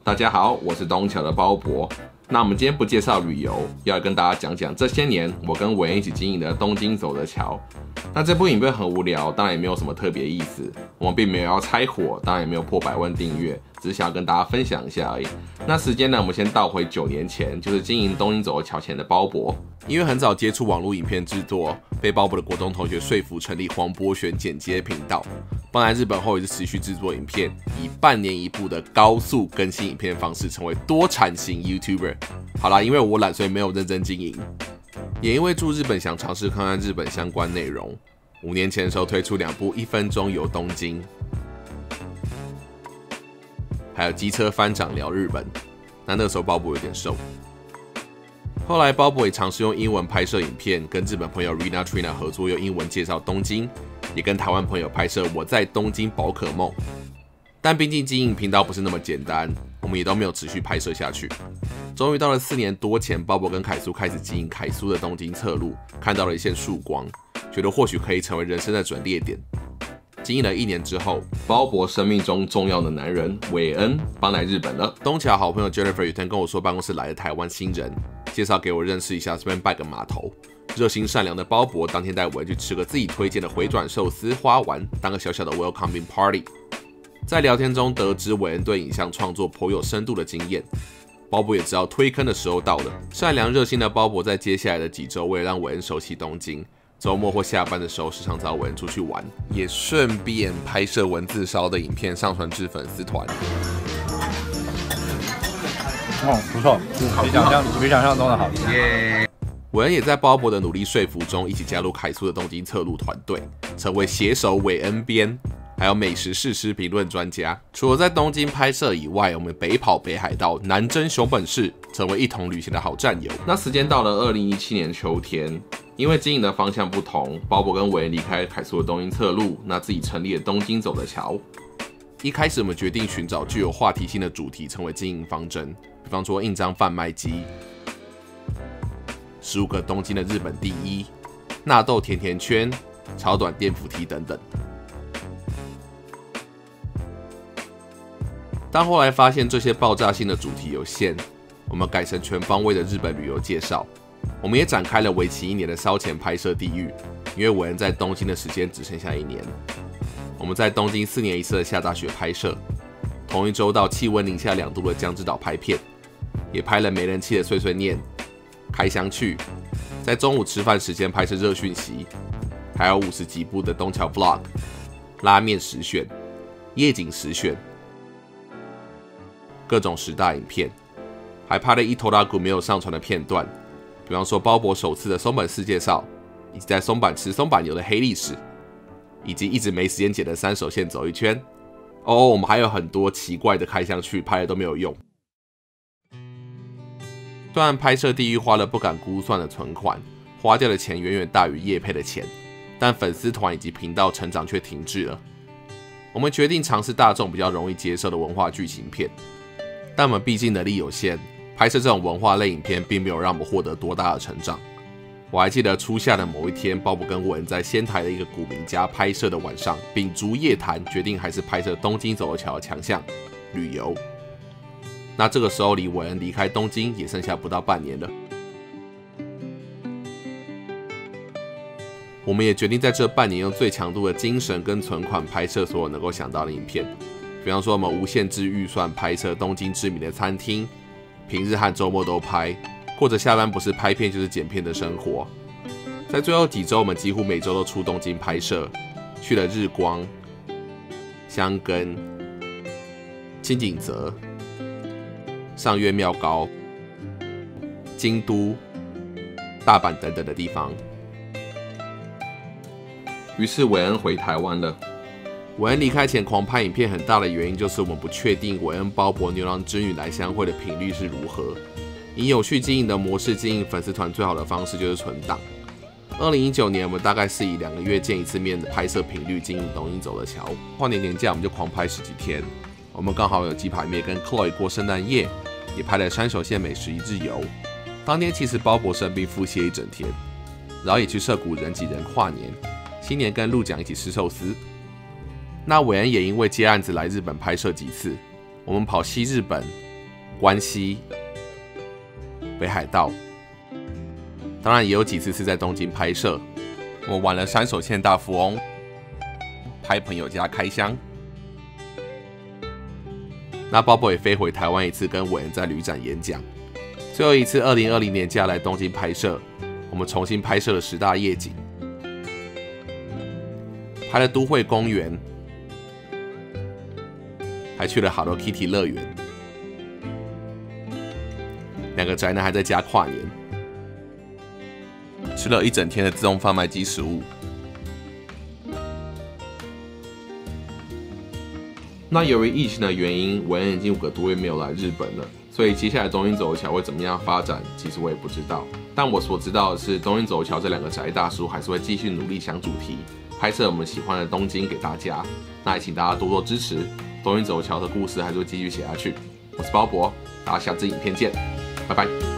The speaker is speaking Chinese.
大家好，我是东桥的鲍勃。那我们今天不介绍旅游，要跟大家讲讲这些年我跟韦恩一起经营的东京走的桥。那这部影片很无聊，当然也没有什么特别意思。我们并没有要拆火，当然也没有破100万订阅，只是想要跟大家分享一下而已。那时间呢，我们先倒回9年前，就是经营东京走的桥前的鲍勃。因为很早接触网络影片制作，被鲍勃的国中同学说服成立黄渤选剪接频道。搬来日本后，也是持续制作影片，以半年一部的高速更新影片方式，成为多产型 YouTuber。好啦，因为我懒，所以没有认真经营。也因为住日本，想尝试看看日本相关内容。5年前的时候推出2部1分钟游东京，还有机车翻掌聊日本。那个时候鲍勃有点瘦。后来鲍勃也尝试用英文拍摄影片，跟日本朋友 Rina Trina 合作，用英文介绍东京，也跟台湾朋友拍摄我在东京宝可梦。但毕竟经营频道不是那么简单，我们也都没有持续拍摄下去。终于到了4年多前，鲍勃跟凯苏开始经营凯苏的东京侧录，看到了一线曙光，觉得或许可以成为人生的转捩点。经营了1年之后，鲍勃生命中重要的男人韦恩搬来日本了。东桥好朋友 Jennifer 有天跟我说，办公室来了台湾新人，介绍给我认识一下，这边拜个码头。热心善良的鲍勃当天带我去吃个自己推荐的回转寿司花丸，当个小小的 welcoming party。在聊天中得知韦恩对影像创作颇有深度的经验，鲍勃也知道推坑的时候到了。善良热心的鲍勃在接下来的几周，为了让韦恩熟悉东京，周末或下班的时候，时常找韦恩出去玩，也顺便拍摄文字烧的影片上传至粉丝团。 不错，比想象中的好吃。 韦恩也在鲍勃的努力说服中，一起加入凯苏的东京侧录团队，成为携手韦恩编，还有美食试吃评论专家。除了在东京拍摄以外，我们北跑北海道，南征熊本市，成为一同旅行的好战友。那时间到了2017年秋天，因为经营的方向不同，鲍勃跟韦恩离开凯苏的东京侧录，那自己成立了东京走的桥。一开始我们决定寻找具有话题性的主题，成为经营方针，比方说印章贩卖机、15个东京的日本第一、纳豆甜甜圈、超短电扶梯等等。但后来发现这些爆炸性的主题有限，我们改成全方位的日本旅游介绍。我们也展开了为期1年的烧钱拍摄地狱，因为韦恩在东京的时间只剩下1年。我们在东京4年1次的下大雪拍摄，同一周到气温零下2度的江之岛拍片，也拍了没人气的碎碎念、开箱去，在中午吃饭时间拍摄热讯息，还有50几部的东桥 vlog、拉面实选、夜景实选，各种10大影片，还拍了一头拉股没有上传的片段，比方说鲍勃首次的松坂市介绍，以及在松坂吃松坂牛的黑历史，以及一直没时间剪的3手线走一圈。我们还有很多奇怪的开箱去，拍的都没有用。虽然拍摄地狱花了不敢估算的存款，花掉的钱远远大于业配的钱，但粉丝团以及频道成长却停滞了。我们决定尝试大众比较容易接受的文化剧情片，但我们毕竟能力有限，拍摄这种文化类影片并没有让我们获得多大的成长。我还记得初夏的某一天，鲍勃跟韦恩在仙台的一个古民家拍摄的晚上，秉烛夜谈，决定还是拍摄东京走的桥的强项——旅游。那这个时候离韦恩离开东京也剩下不到半年了。我们也决定在这半年用最强度的精神跟存款拍摄所有能够想到的影片，比方说我们无限制预算拍摄东京知名的餐厅，平日和周末都拍，或者下班不是拍片就是剪片的生活。在最后几周，我们几乎每周都出东京拍摄，去了日光、箱根、轻井泽、上越妙高、京都、大阪等等的地方。于是韦恩回台湾了。韦恩离开前狂拍影片很大的原因就是我们不确定韦恩、鲍勃、牛郎织女来相会的频率是如何。以有序经营的模式经营粉丝团最好的方式就是存档。2019年我们大概是以2个月见1次面的拍摄频率经营东京走的桥。跨年年假我们就狂拍10几天。我们刚好有鸡排妹跟 Chloe 过圣诞夜，也拍了3手线美食1日游。当天其实鲍勃生病复歇1整天，然后也去涩谷人挤人跨年。新年跟陆奖一起吃寿司。那韦恩也因为接案子来日本拍摄几次，我们跑西日本、 关西、北海道，当然也有几次是在东京拍摄。我玩了山手线大富翁，拍朋友家开箱。那鲍勃也飞回台湾一次，跟韦恩在旅展演讲。最后一次2020年假来东京拍摄，我们重新拍摄了10大夜景，拍了都会公园，还去了 Hello Kitty 乐园。2个宅男还在家跨年，吃了一整天的自动贩卖机食物。那由于疫情的原因，韦恩已经5个多月没有来日本了，所以接下来东京走桥会怎么样发展，其实我也不知道。但我所知道的是，东京走桥这2个宅大叔还是会继续努力想主题，拍摄我们喜欢的东京给大家。那也请大家多多支持，东京走桥的故事还是会继续写下去。我是鲍勃，大家下支影片见，拜拜。